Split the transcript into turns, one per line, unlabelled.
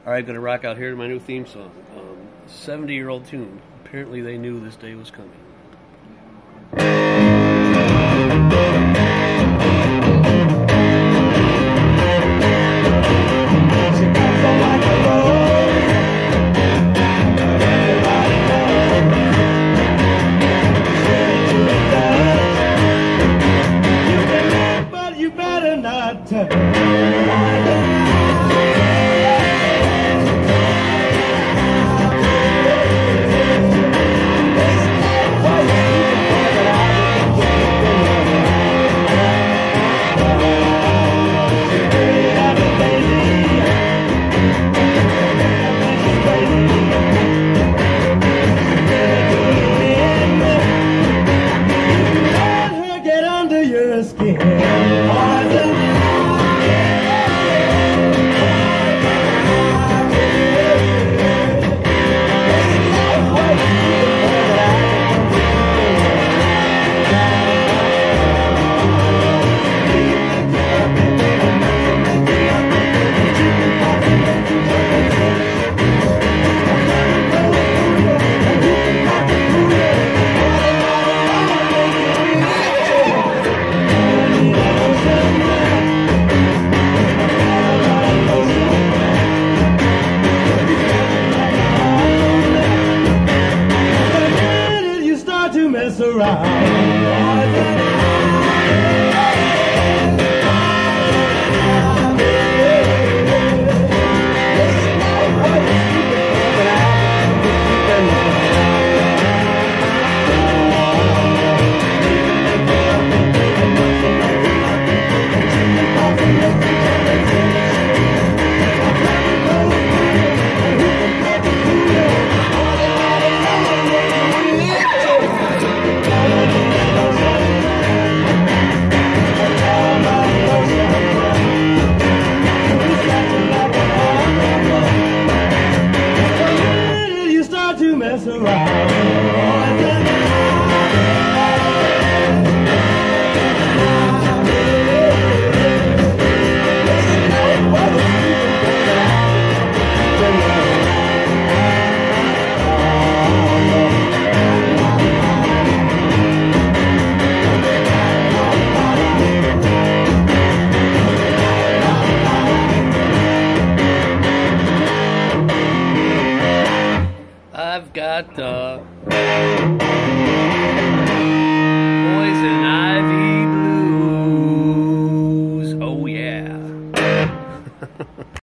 Alright, gonna rock out here to my new theme song. 70-year-old tune. Apparently they knew this day was coming.
You better not touch. Get under your skin. To mess around. To mess around.
I've got the